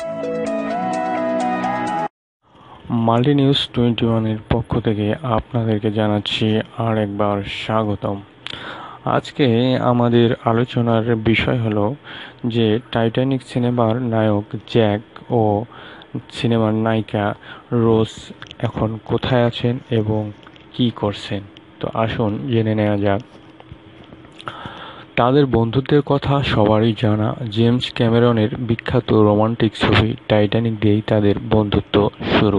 Multi news 21-এর পক্ষ থেকে আপনাদেরকে জানাচ্ছি আর একবার স্বাগতম। আজকে আমাদের আলোচনার বিষয় হলো যে টাইটানিক সিনেমার নায়ক জ্যাক ও সিনেমার নায়িকা রোজ এখন কোথায় আছেন এবং কি করছেন। তো আসুন জেনে নেওয়া যাক। তাদের বন্ধুত্বের কথা সবারই জানা। জেমস ক্যামেরনের বিখ্যাত রোমান্টিক ছবি টাইটানিক দিয়েই তাদের বন্ধুত্ব শুরু।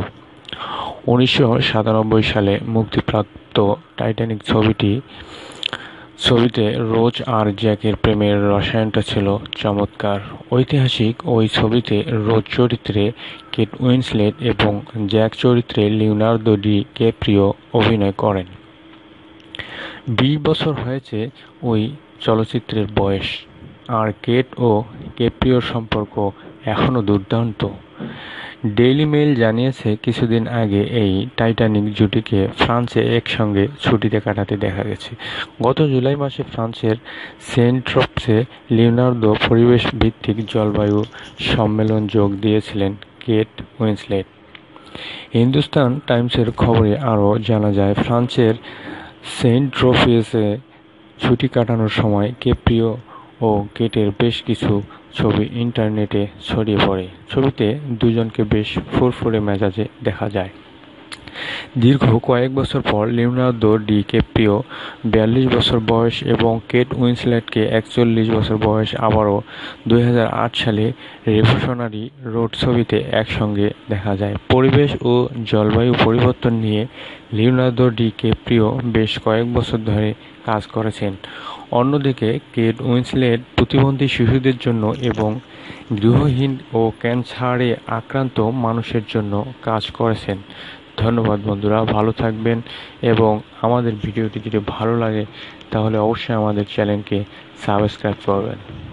1997 সালে মুক্তিপ্রাপ্ত টাইটানিক ছবিতে রোজ আর জ্যাকের প্রেমের রসায়নটা ছিল চমৎকার। ঐতিহাসিক ওই ছবিতে রোজ চরিত্রে কেট উইন্সলেট এবং জ্যাক চরিত্রে লিওনার্দো ডি ক্যাপ্রিও অভিনয় করেন। 20 বছর হয়েছে ওই চলচ্চিত্রের বয়স, আর কেট ও ক্যাপ্রিওর সম্পর্ক এখনও দুর্দান্ত। ডেইলি মেইল জানিয়েছে, কিছুদিন আগে এই টাইটানিক জুটিকে ফ্রান্সে একসঙ্গে ছুটিতে কাটাতে দেখা গেছে। গত জুলাই মাসে ফ্রান্সের সেন্ট-ট্রোপসে লিওনার্দো পরিবেশ ভিত্তিক জলবায়ু সম্মেলন যোগ দিয়েছিলেন কেট উইন্সলেট। হিন্দুস্তান টাইমসের খবরে আরও জানা যায়, ফ্রান্সের সেন্ট-ট্রোপসে ছুটি কাটানোর সময় ক্যাপ্রিও ও কেটের বেশ কিছু ছবি ইন্টারনেটে ছড়িয়ে পড়ে। ছবিতে দুজনকে বেশ ফুরফুরে মেজাজে দেখা যায়। দীর্ঘ কয়েক বছর পর লিওনার্দো ডি ক্যাপ্রিও 42 বছর বয়স এবং কেট উইন্সলেটকে 41 বছর বয়স আবারও 2008 সালে রেভলিউশনারি রোড ছবিতে একসঙ্গে দেখা যায়। পরিবেশ ও জলবায়ু পরিবর্তন নিয়ে লিওনার্দো ডি ক্যাপ্রিও বেশ কয়েক বছর ধরে কাজ করেছেন। অন্যদিকে কেট উইন্সলেট প্রতিবন্ধী শিশুদের জন্য এবং গৃহহীন ও ক্যান্সারে আক্রান্ত মানুষের জন্য কাজ করেছেন। ধন্যবাদ বন্ধুরা, ভালো থাকবেন এবং আমাদের ভিডিওটি যদি ভালো লাগে তাহলে অবশ্যই আমাদের চ্যানেলকে সাবস্ক্রাইব করবেন।